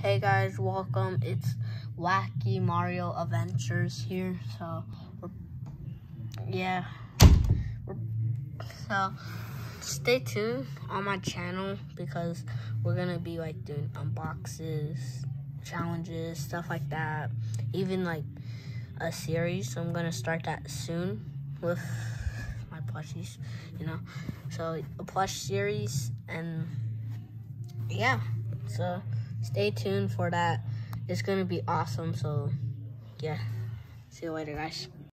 Hey guys, welcome. It's Wacky Mario Adventures here. So stay tuned on my channel because we're gonna be like doing unboxes, challenges, stuff like that. Even like a series. So I'm gonna start that soon with my plushies, So a plush series, and yeah. So stay tuned for that. It's gonna be awesome. So yeah, see you later, guys.